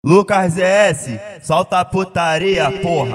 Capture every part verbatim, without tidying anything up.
Lucas S, solta a putaria, porra.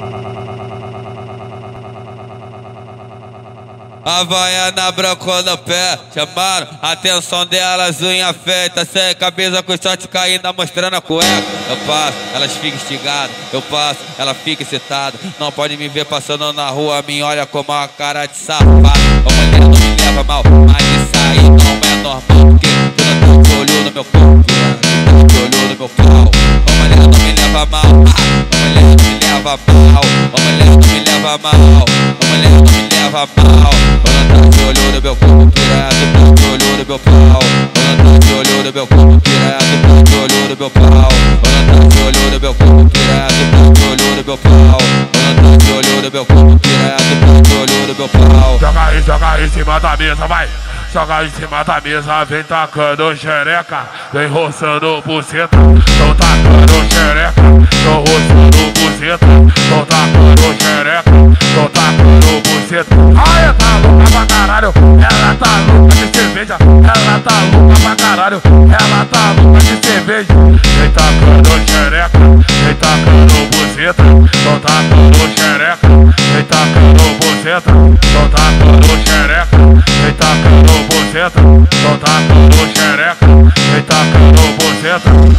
Havaiana branco no pé, chamaram a atenção delas, unha feita, sem camisa com short caindo, mostrando a cueca. Eu passo, elas ficam instigadas, eu passo, ela fica excitada. Não pode me ver passando na rua, me olha como uma cara de safado. A mulher não me leva mal, mas isso aí não é normal, porque tu não tá de olho no meu corpo, tu tá de olho no meu pau. A mulher não me leva mal, a mulher não me leva mal, a mulher não me leva mal, a mulher não me leva mal. Ela tá de olho no meu corpo pirado, tá de olho no meu pau. Ela tá de olho no meu corpo pirado, tá de olho no meu pau. Ela tá de olho no meu corpo pirado, tá de olho no meu pau. Ela tá de olho no meu corpo pirado, tá de olho no meu pau. Joga aí, joga aí em cima da mesa, vai. Joga aí em cima da mesa, vem tacando xereca, vem roçando buceta. Tão tacando xereca, tão roçando buceta. Tão tacando xereca, tão tacando buceta. Ai, tá louca pra caralho, ela tá louca de cerveja. Ela tá louca pra caralho, ela tá louca de cerveja. Vem tacando xereca, vem tacando buceta. Tão tacando xereca, vem tacando buceta. Tão tacando xereca, vem tacando buceta. Tão tacando xereca, vem tacando buceta.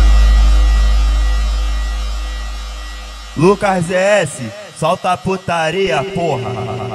Lucas S, solta a putaria, porra.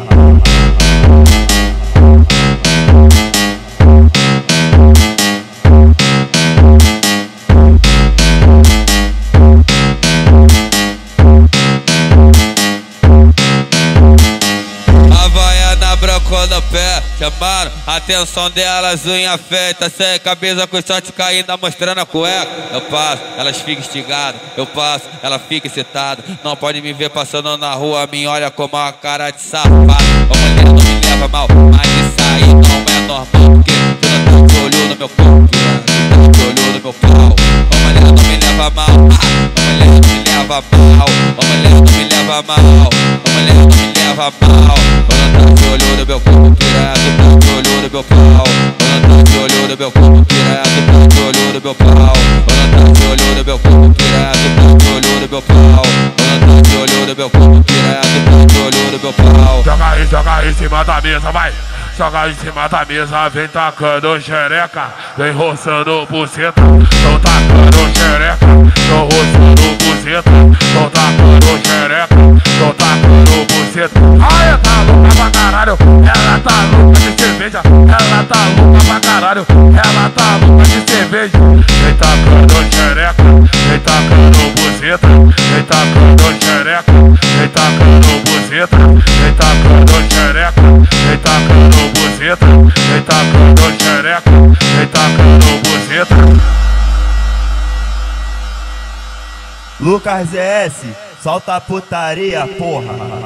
Havaiana branco no pé, chamaram a atenção delas, unha feita, sem camisa com short caindo, mostrando a cueca. Eu passo, elas ficam instigadas, eu passo, ela fica excitada. Não pode me ver passando na rua, me olha como uma cara de safado. A mulher não me leva mal, mas isso aí não é normal, porque tu não tá de olho no meu corpo, tu tá de olho no meu pau. A mulher não me leva mal, a mulher não me leva mal, a mulher não me leva mal, a mulher não me leva mal. Ela tá de olho no meu corpo pirado, tá de olho no meu pau. Ela tá de olho no meu corpo pirado, tá de olho no meu pau. Ela tá de olho no meu corpo pirado, tá de olho no meu pau. Ela tá de olho no meu corpo pirado, tá de olho no meu pau. Joga aí, joga aí em cima da mesa, vai. Joga aí em cima da mesa, vem tacando xereca, vem roçando buceta. Tão tacando xereca, tão roçando buceta. Tão tacando xereca, tão tacando buceta. Ai, tá louca pra caralho, ela tá louca de cerveja. Ela tá louca pra caralho, ela tá louca de cerveja. Vem tacando xereca, vem tacando buceta. Vem tacando xereca, vem tacando buceta. Vem tacando xereca, vem tacando buceta. Vem tacando xereca, vem tacando buceta. Lucas S, solta a putaria, porra.